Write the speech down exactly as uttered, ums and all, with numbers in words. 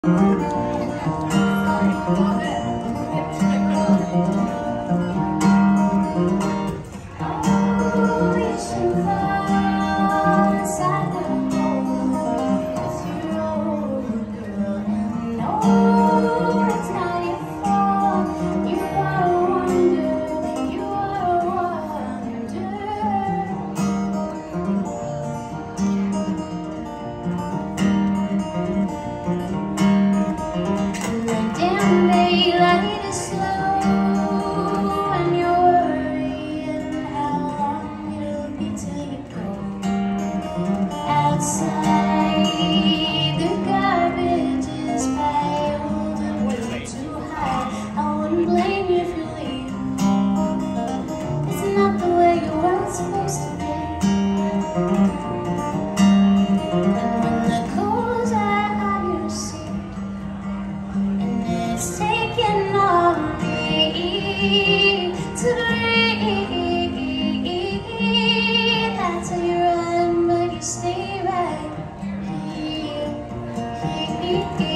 Daylight is slow and you're worrying how long it'll be till you go. Outside the garbage is piled and way too high. I wouldn't blame you if you leave. It's not the way you were supposed to be. And when the coals are on your seat it's taking on me to breathe. That's how you run, but you stay right here.